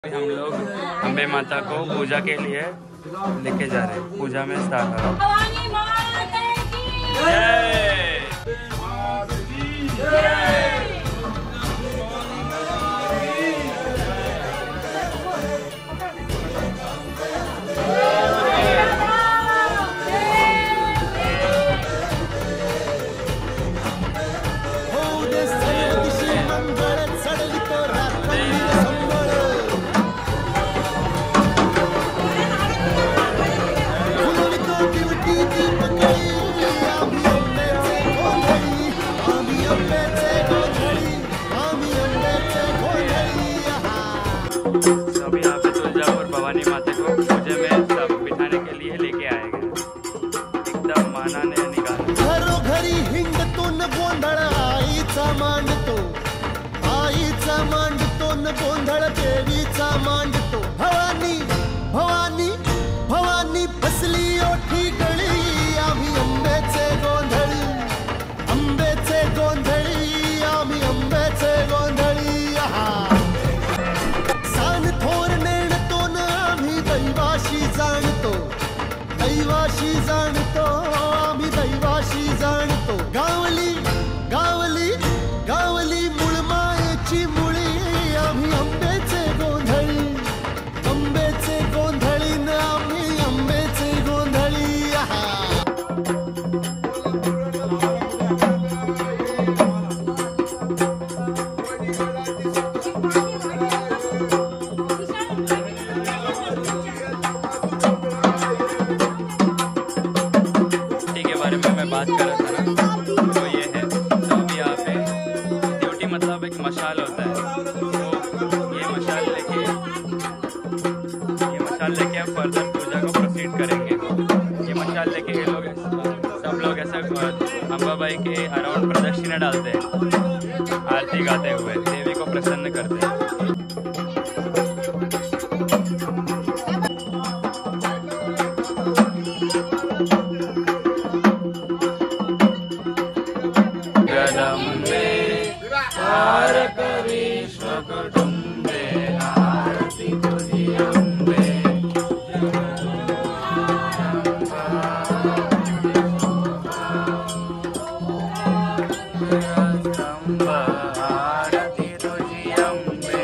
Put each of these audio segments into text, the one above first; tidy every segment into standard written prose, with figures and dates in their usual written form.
हम लोग अम्बे माता को पूजा के लिए लेके जा रहे हैं। पूजा में स्टार्ट हो रहा है। अभी यहाँ पे तुलजापुर भवानी माता को पूजा में सब बिठाने के लिए लेके आए गए। एकदम माना ने निकाला घरोघरी हिंडतो न गोंधळ आईचा मांडतो न गोंधळ देवीचा मांडतो। भवानी भवानी भवानी बसली ओठी गळी आम्ही अंबेचे गोंधळी आम्ही अंबेचे गोंधळी। सान थोर नेणतो न आम्ही दैवाशी जाणतो आम्ही दैवाशी जाणतो। गावली गावली गावली मूळ मायेची मुळी आम्ही अंबेचे गोंधळी न आम्ही अंबेचे गोंधळी। मैं बात कर रहा था ना, तो ये है तो अभी यहाँ पे ड्यूटी मतलब एक मशाल होता है। तो ये मशाल लेके हम फर्दर पूजा को प्रोसीड करेंगे। ये मशाल लेके ये लोग सब लोग ऐसा अंबाबाई के अराउंड प्रदक्षिणा डालते हैं, आरती गाते हुए देवी को प्रसन्न करते हैं। कुटुंबे आरती तुझी अंबे आरती तुझी अंबे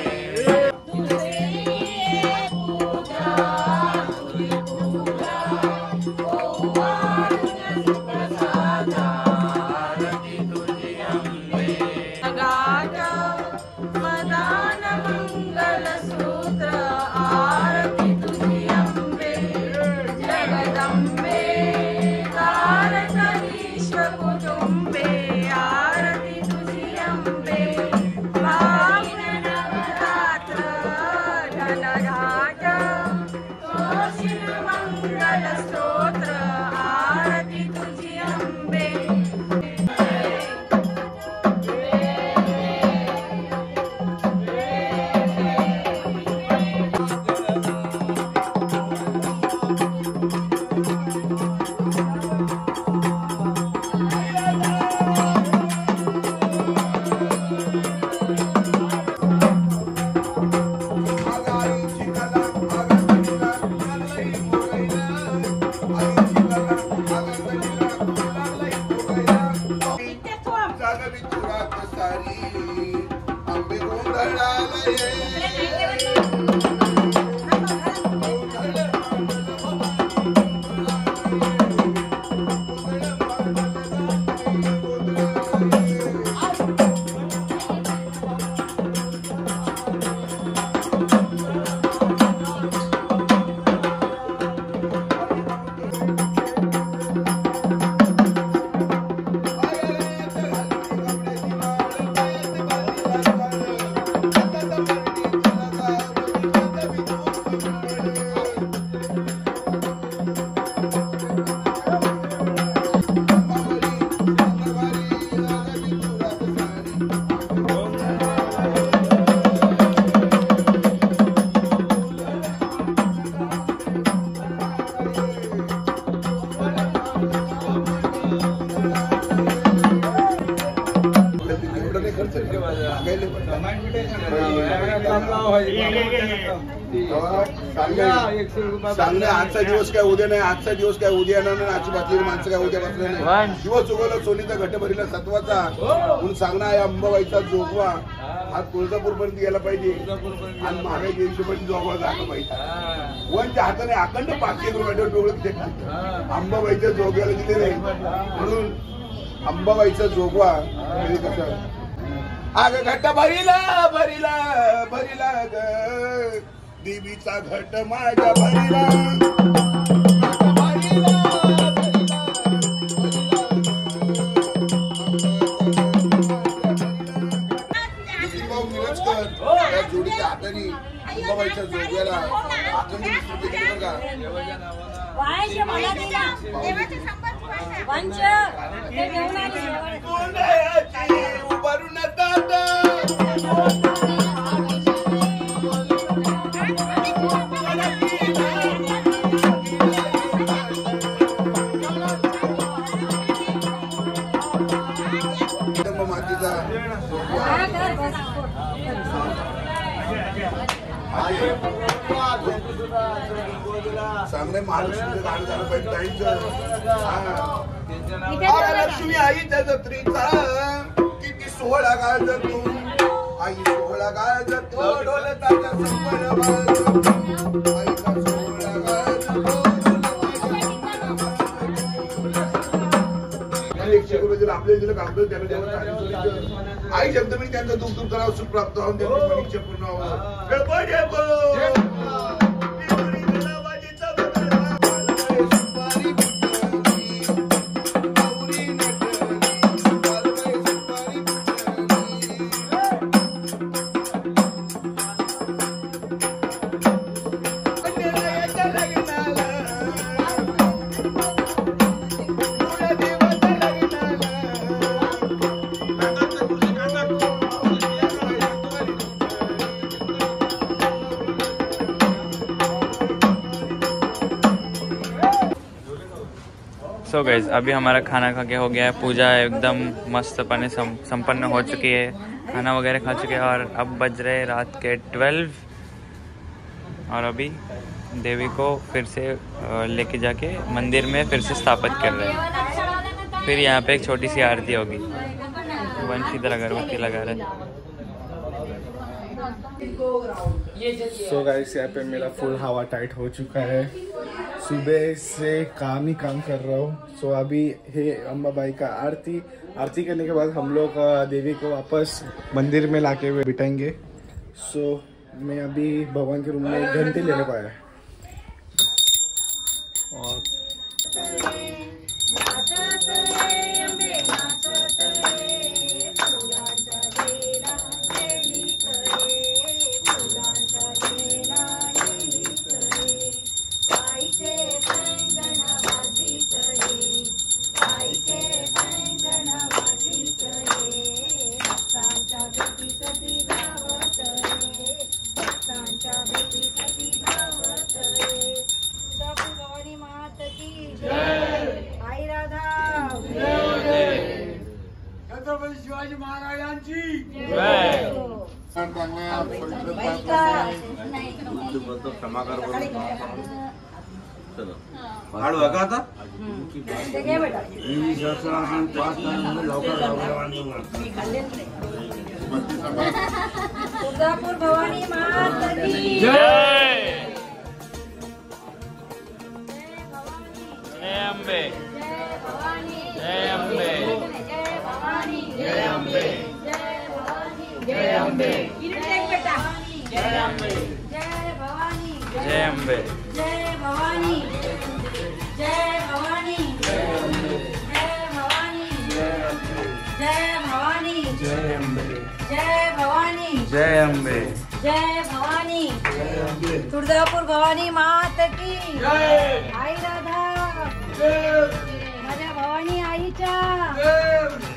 चांगले आजचा दिवस काय उद्या नाही, आजचा दिवस काय उद्या येणार नाही, आजची बसलेली माणसं काय उद्या बसले नाही. दिवस उगवला सोनीचा घट भरीला सत्वाचा म्हणून सांगणार आहे अंबाबाईचा जोगवा हा तुळजापूर पर्यंत गेला पाहिजे आणि महाराज हिशोबाने जोगवा झाला पाहिजे. वनच्या हाताने अखंड 500 रुपये डोळं अंबाबाईच्या जोगव्याला दिले नाही म्हणून अंबाबाईचा जोगवा कसं आग घट भरीला भरीला भरीला ग देवीचा घट माझ्या भरीला जोडीच्या हाताने अंबाबाईच्या जोग्याला अखंड 20 रुपये दिले बरं का. उभारून मातीचा चांगले महालक्ष्मीचं गाणं झालं पाहिजे ताईंचं. लक्ष्मी आईच्या जत्रेचा किती सोहळा गाजतो आई सोहळा गाजतो ढोलताच्या संबळ आईचा सोहळा गाजतो. 100 रुपये दिलं आपल्याला दिलं काम त्याला आई शब्द मी त्यांचा दुःख दूर करावं सुख प्राप्त व्हावं त्यांची परीक्षा पूर्ण व्हावं. सो गाइस अभी हमारा खाना खा के हो गया है, पूजा एकदम मस्त पानी संपन्न हो चुकी है, खाना वगैरह खा चुके हैं और अब बज रहे रात के 12 और अभी देवी को फिर से लेके जाके मंदिर में फिर से स्थापित कर रहे हैं. फिर यहाँ पे एक छोटी सी आरती होगी. वंशी इधर अगरबत्ती लगा रहे हैं. सो गाइस यहाँ पे मेरा फुल हवा टाइट हो चुका है, सुबह से काम ही काम कर रहा हूँ. सो अभी है अम्बाबाई का आरती करने के बाद हम लोग देवी को वापस मंदिर में लाके बिठाएंगे. सो मैं अभी भगवान के रूम में घंटे लेने को आया और शिवाजी महाराजांची तुळजापूर भवानी माता की जय. जय अंबे. जय अंबे. जय अंबे. जय अंबे. जय अंबे. जय भवानी जय अंबे. जय भवानी जय भवानी जय भवानी जय भवानी जय अम्बे. जय भवानी जय अंबे. जय भवानी तुळजापूर भवानी माता की आई राधा माझ्या भवानी आईच्या